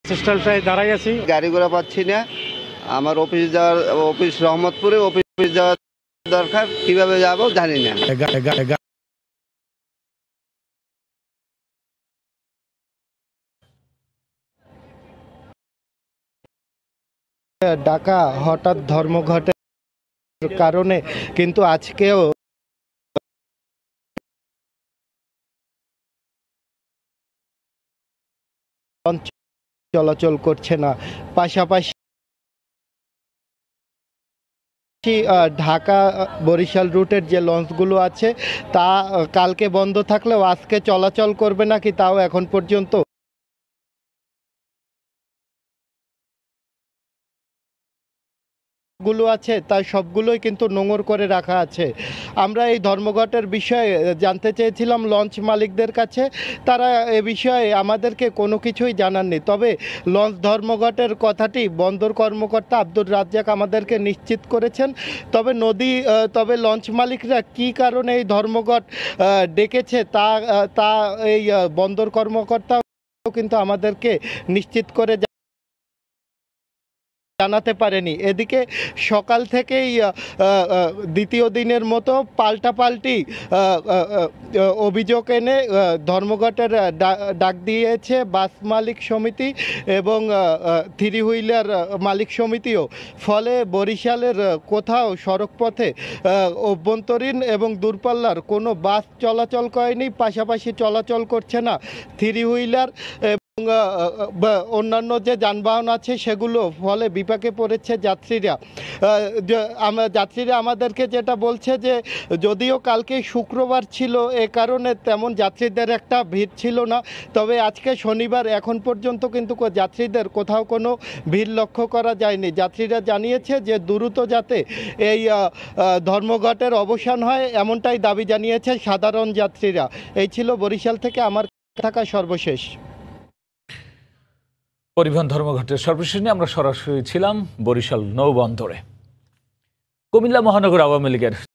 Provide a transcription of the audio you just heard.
স্ট্যান্ডটায় দাঁড়াই আছি, গাড়ি ঘোড়া পাচ্ছি না। আমার অফিস রহমতপুরে অফিস যাওয়ার দরকার, কিভাবে যাব জানি না। ডাকা হঠাৎ ধর্মঘটের কারণে কিন্তু আজকেও চলাচল করছে না। পাশাপাশি ঢাকা বরিশাল রুটের যে লঞ্চগুলো আছে তা কালকে বন্ধ থাকলেও আজকে চলাচল করবে নাকি তাও এখন পর্যন্ত গুলো আছে তাই সবগুলোই কিন্তু নোঙর করে রাখা আছে। আমরা এই ধর্মঘটের বিষয়ে জানতে চেয়েছিলাম লঞ্চ মালিকদের কাছে, তারা এ বিষয়ে আমাদেরকে কোনো কিছুই জানাননি। তবে লঞ্চ ধর্মঘটের কথাটি বন্দর কর্মকর্তা আব্দুর রাজ্জাক আমাদেরকে নিশ্চিত করেছেন। তবে লঞ্চ মালিকরা কি কারণে এই ধর্মঘট ডেকেছে তা এই বন্দর কর্মকর্তা কিন্তু আমাদেরকে নিশ্চিত করে জানাতে পারেনি। এদিকে সকাল থেকেই দ্বিতীয় দিনের মতো পাল্টাপাল্টি অভিযোগ এনে ধর্মঘটের ডাক দিয়েছে বাস মালিক সমিতি এবং থ্রি হুইলার মালিক সমিতিও। ফলে বরিশালের কোথাও সড়কপথে অভ্যন্তরীণ এবং দূরপাল্লার কোনো বাস চলাচল করেনি, পাশাপাশি চলাচল করছে না থ্রি হুইলার অন্যান্য যে যানবাহন আছে সেগুলো। ফলে বিপাকে পড়েছে যাত্রীরা। আমাদেরকে যেটা বলছে যে যদিও কালকে শুক্রবার ছিল এ কারণে তেমন যাত্রীদের একটা ভিড় ছিল না, তবে আজকে শনিবার এখন পর্যন্ত কিন্তু যাত্রীদের কোথাও কোনো ভিড় লক্ষ্য করা যায়নি। যাত্রীরা জানিয়েছে যে দ্রুত যাতে এই ধর্মঘটের অবসান হয় এমনটাই দাবি জানিয়েছে সাধারণ যাত্রীরা। এই ছিল বরিশাল থেকে আমার থাকা সর্বশেষ। পরিবহন ধর্মঘটের সর্বশেষ নিয়ে আমরা সরাসরি ছিলাম বরিশাল নৌবন্দরে। কুমিল্লা মহানগর আওয়ামী লীগের